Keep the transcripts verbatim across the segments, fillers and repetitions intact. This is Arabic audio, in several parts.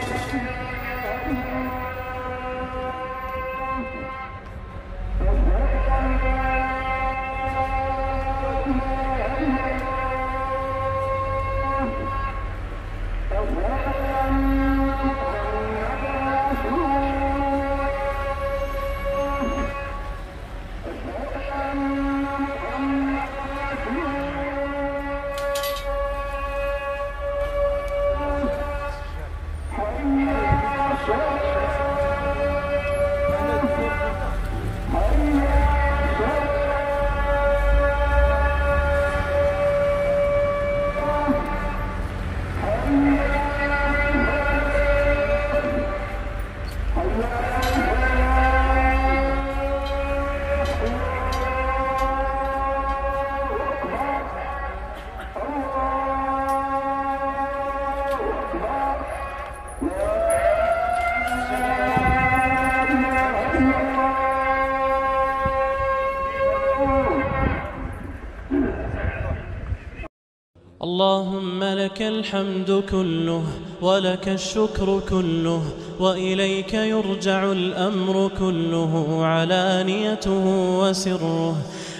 اللهم لك الحمد كله ولك الشكر كله وإليك يرجع الأمر كله علانيته وسره.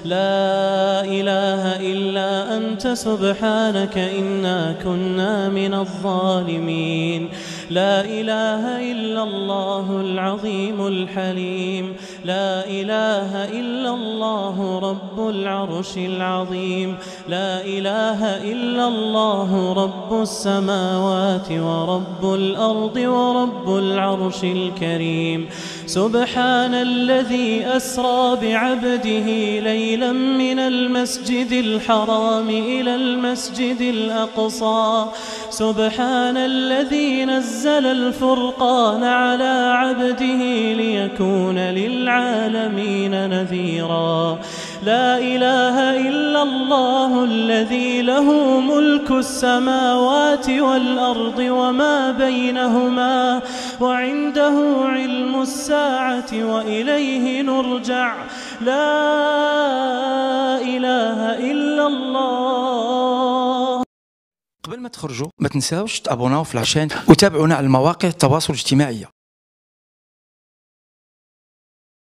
لا إله إلا أنت سبحانك إنا كنا من الظالمين. لا إله إلا الله العظيم الحليم. لا إله إلا الله رب العرش العظيم. لا إله إلا الله رب السماوات ورب الأرض ورب العرش الكريم. سبحان الذي أسرى بعبده ليلا من المسجد الحرام إلى المسجد الأقصى. سبحان الذي نزل الفرقان على عبده ليكون للعالمين نذيرا. لا إله إلا الله الذي له ملك السماوات والأرض وما بينهما وعنده علم الساعة وإليه نرجع. لا إله إلا الله. قبل ما تخرجوا ما تنساوش تابوناو في العشان وتابعونا على المواقع التواصل الاجتماعي.